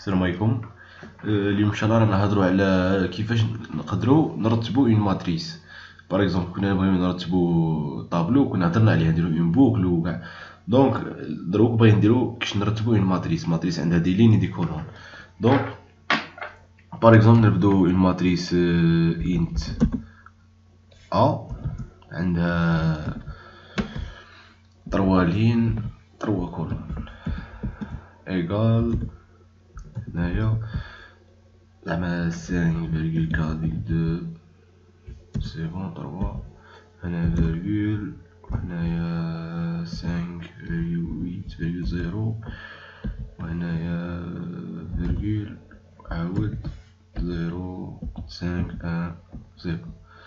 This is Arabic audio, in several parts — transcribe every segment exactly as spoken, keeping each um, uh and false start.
السلام عليكم. اليوم ان شاء الله رانا نهضروا على كيفاش نقدروا نرتبوا اون ماتريس. باغ اكزومبل كنا نبغيو نرتبوا طابلو، كنا هضرنا عليه نديرو اون بوكل وكاع. دونك دروك باغي نديرو كيفاش نرتبوا اون ماتريس. ماتريس عندها دي لين دي كولون. دونك باغ اكزومبل نرفدو اون ماتريس انت ا عندها تروا لين تروا كولون ايغال هنايا زعما cinq virgule quatre deux سي بون تروا هنا فيرغول وهنايا cinq virgule huit virgule zéro وهنايا فيرغول عاود zéro cinq un zéro.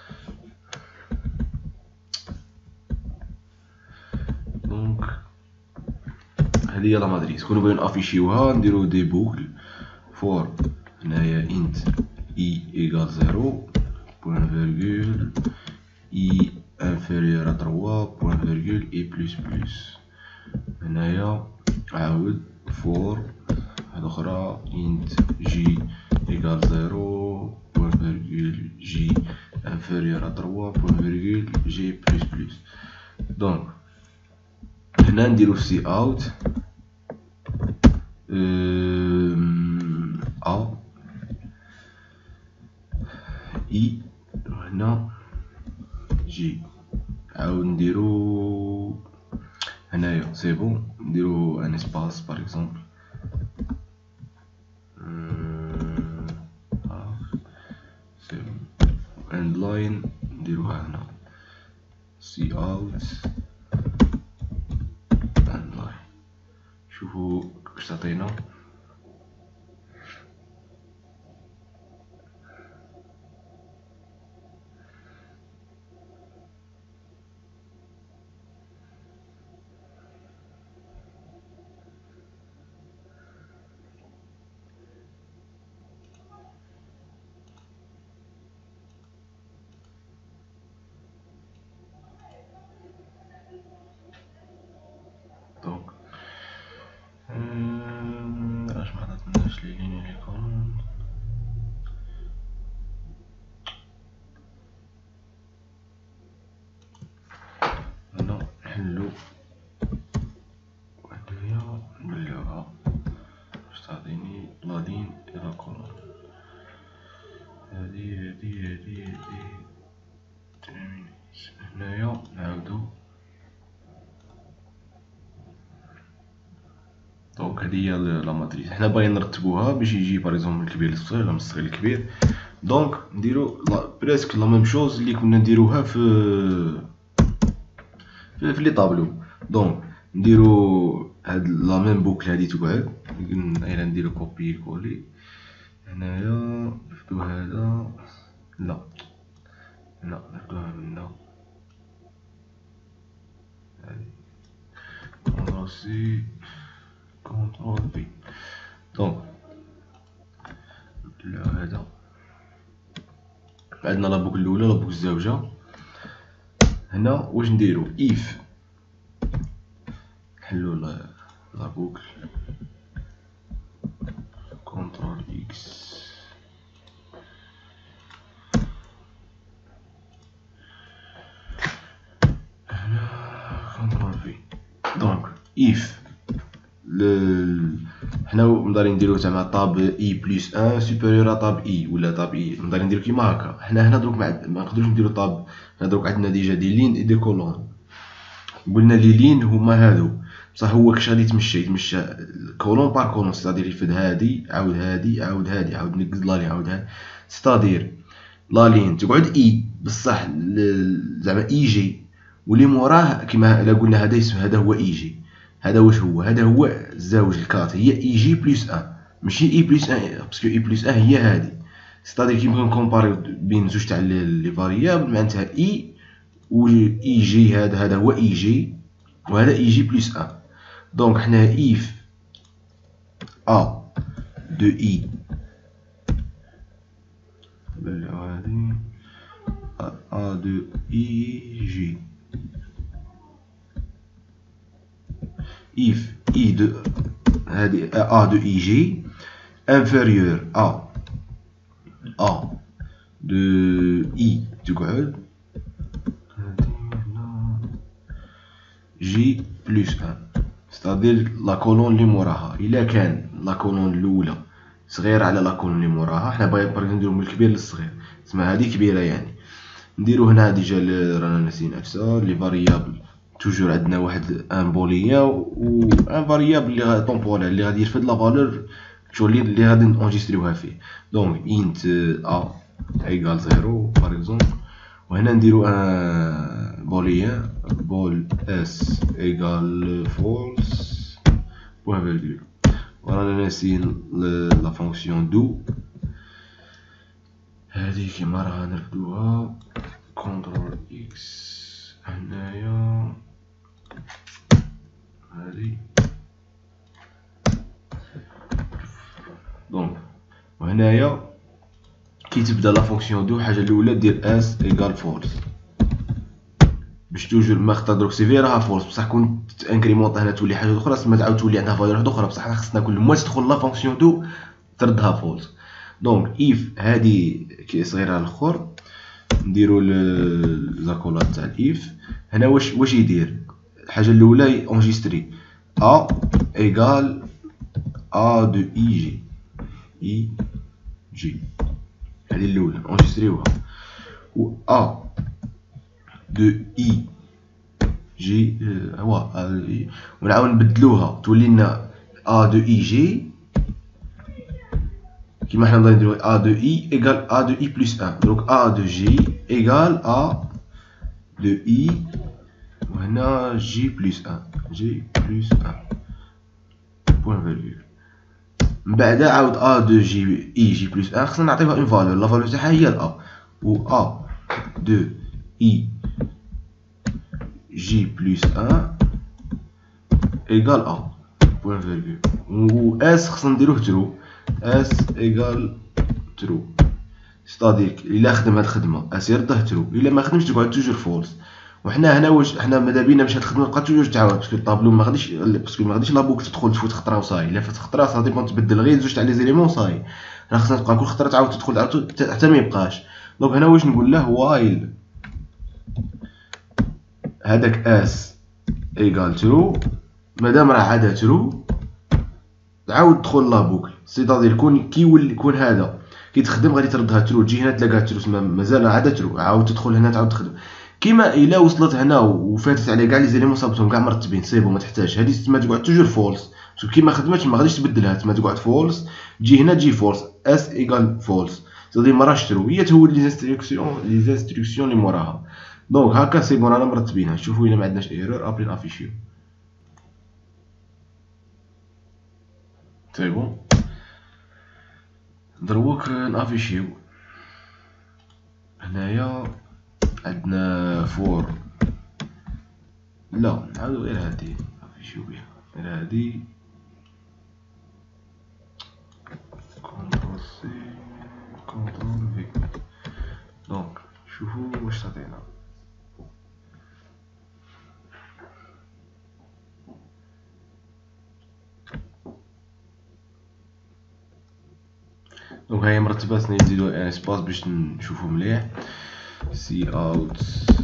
دونك هذه هي لا ماتريس. كون بغينا نافيشيوها نديرو دي بوكل فور هنايا انت اي ايغال زيرو بوان فيرغول اي انفيريور ا تروا بوان فيرغول اي بلس بلس. هنايا عاود فور واحدة أخرى انت جي ايغال زيرو بوان فيرغول جي انفيريور ا تروا بوان فيرغول جي بلس بلس. دونك هنا نديرو سي اوت ا اي وهنا جي. عاود نديرو هنايا سي بون نديرو ان اسباس باغ اكزومبل سي بون اند لاين نديروها هنا سي اوت اند لاين. شوفو واش تعطينا. دونك اش ما عطاتناش لي لين لي كولون. هنا نحلو هنايا نبلعوها باش تعطيني لا لين الى كولون. هادي هادي هادي هادي هنايا نعاودو. دونك هادي هي لا ماتريس. حنا باغيين نرتبوها باش يجي باغ اكزومبل من الكبير للصغير ولا من الصغير للكبير. دونك نديرو بريسك لا ميم شوز اللي كنا نديروها في في, في لي طابلو. دونك نديرو هاد لا ميم بوكل هادي تقعد. الا نديرو كوبي كولي هنايا نرفدو هذا لا لا نرفدوها من هنا هادي كونترول سي كونترول في. دونك نبدلو هذا. عندنا لا بوكل الاولى لا بوكل الزاوجه. هنا واش نديرو اف نحلو لا بوكل كونترول اكس هنا كونترول في. دونك اف حنا نقدر نديرو زعما طاب اي بلس ان سوبيريور ا طاب اي ولا طاب اي. نقدر نديرو كيما هكا. حنا هنا دروك ما نقدروش نديرو طاب. هنا دروك عندنا ديجا دي لين اي دي كولون. قلنا لي لين هما هادو بصح هو كش غادي يتمشى يتمشى كولون بار كولون. ستادير يفد هادي عاود هادي عاود هادي عاود نقز لا لين عاود هادي. ستادير لا لين تقعد اي بصح زعما اي جي واللي موراه كيما الا قلنا هذا اسم هذا هو اي جي. هذا واش هو؟ هذا هو الزاوج الكات هي اي جي بلس ان ماشي اي بلس ان باسكو اي بلس ان هي هادي. ستادير كي نبغيو نكومباريو بين زوج تاع لي فاريابل معناتها اي و اي جي هذا هذا هو اي جي وهذا اي جي بلس ان. دونك حنا اف ا دو اي نبلعو هادي ا دو اي جي if i de هذه a de ig inférieur à a de i تقعد j plus un، ستادير لا كولون اللي موراها. الا كان لا كولون الاولى صغيره على لا كولون اللي موراها، حنا باغي باغي نديرو من الكبير للصغير، تسمى هادي كبيره يعني. نديرو هنا ديجا رانا ناسيين اكسا لي فاريابل، توجور عندنا واحد ان بوليان و ان فاريابل اللي غا طومبورال اللي غادي يرفد لا فالور شغل اللي غادي نونجستريوها فيه. دونك انت ا ايغال زيرو باغ اكزومبل، وهنا نديرو ان بوليان بول اس ايغال فولس بوان فيرغول، ورانا ناسيين لا فونكسيون دو هادي كيما راها نرفدوها كونترول اكس هنايا هادي. دونك وهنايا كي تبدا لا فونكسيون دو، الحاجه الاولى دير اس ايغال فولس باش توجور ما خطا دروك سي في راها فولس، بصح كون تانكريمونط هنا تولي حاجه اخرى، تما تعاود تولي عندها فالور واحده اخرى، بصح خصنا كل ما تدخل لا فونكسيون دو تردها فولس. دونك اف هادي كي صغيره على الاخر، نديرو زاكولات تاع الاف. هنا واش واش يدير؟ الحاجه الاولى اونجستري ا ايغال ا دو اي جي اي جي، هذه الاولى اونجستريوها، و ا دو اي جي هو ونعاود نبدلوها تولي لنا ا دو اي جي كيما حنا نديرو ا دو اي ايغال ا دو اي بلس واحد. دونك ا دو جي ايغال ا دو اي، وهنا جي بلس واحد جي بلس واحد بوان فيرغول. من بعد عاود ا دو جي اي جي بلس واحد خصنا نعطيوها اون فالور، لا فالور تاعها هي ا، و ا دو اي جي بلس واحد ايغال ا بوان فيرغول، و اس خصنا نديروه ترو، اس ايغال ترو، ستادير الا خدم هاد الخدمه اس يرده ترو، الا ما خدمش تقعد توجور فولس. وحنا هنا واش حنا ماذا بينا باش هاد الخدمه تبقى توجور تعاود، باسكو الطابلو ما غاديش باسكو ما غاديش لا بوك تدخل تفوت خطره وصاي، الا فات خطره صافي ديبون تبدل غير زوج تاع لي زيليمون صاي، راه خصنا تبقى كل خطره تعاود تدخل عاود حتى ما يبقاش. دونك هنا واش نقول له وايل هذاك اس ايغال ترو، مادام راه عاد ترو تعاود تدخل لا بوكل، سيتادير كون كي يولي كون هذا كي تخدم غادي تردها ترو، تجي هنا تلقاها ترو، تسمى مازال عاد ترو، عاود تدخل هنا تعاود تخدم. كيما الا وصلت هنا وفاتت عليه كاع لي زيليمون صابتهم كاع مرتبين سي بون ما تحتاج، هذه تسمى تقعد توجور فولس، باسكو كي ما خدمتش ما غاديش تبدلها، تسمى تقعد فولس، تجي هنا تجي فولس اس ايغال فولس، سيتادير ما راهش ترو، هي تهود لي انستركسيون لي انستركسيون اللي موراها. دونك هكا سي بون رانا مرتبينها. شوفوا الا ما عندناش ايرور ابري نافيشيو سي بون. دروك نافيشيو هنايا عندنا فور، لا نعاودو غير هادي نافيشيو بيها، غير هادي كونترول سي كونترول في. دونك شوفو واش تعطينا. دونك هاهي مرتبة، خصنا نزيدو ان اسباس باش نشوفو مليح. سي اوت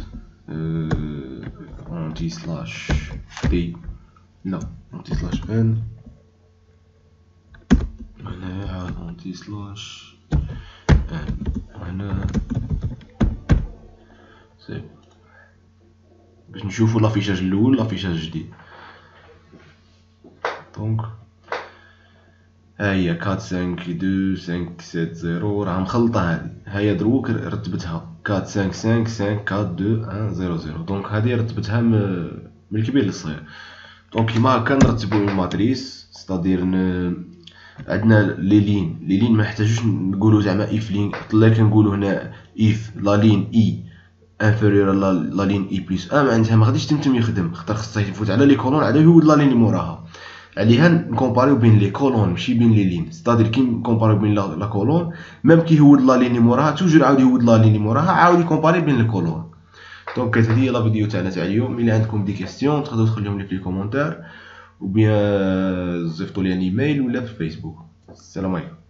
اونتي سلاش تي، لا اونتي سلاش ان، هنا عاد اونتي سلاش ان، هنا سي باش نشوفو لافيشاج الاول لافيشاج الجديد. دونك هاهي أربعة خمسة اثنين خمسة سبعة صفر راه مخلطة هادي، هاهي دروك رتبتها أربعة خمسة خمسة خمسة أربعة اثنين واحد صفر صفر. دونك هادي رتبتها من الكبير للصغير. دونك كيما هاكا نرتبو اون ماتريس، ستادير عندنا لي لين لي لين ما نحتاجوش نقولو زعما اف لين، لا كنقولو هنا اف لا لين اي انفيريور لا لين اي بلس ان، معناتها ما غاديش تمتم يخدم، خاطر خصها يفوت على لي كولون عاد يهود لا لين اللي موراها. عليها نكومباريو بين لي كولون ماشي بين لي لين، ستادير كي نكومباريو بين لا كولون ميم كي يهود لا لين اللي موراها توجور عاود يهود لا لين اللي موراها، عاود يكومباري بين لي كولون. دونك هذه هي لا فيديو تاعنا تاع اليوم. الا عندكم دي كيسيون تقدروا تخليهم لي في لي كومونتير، ou bien زيفطوا لي ان ايميل ولا في فيسبوك. السلام عليكم.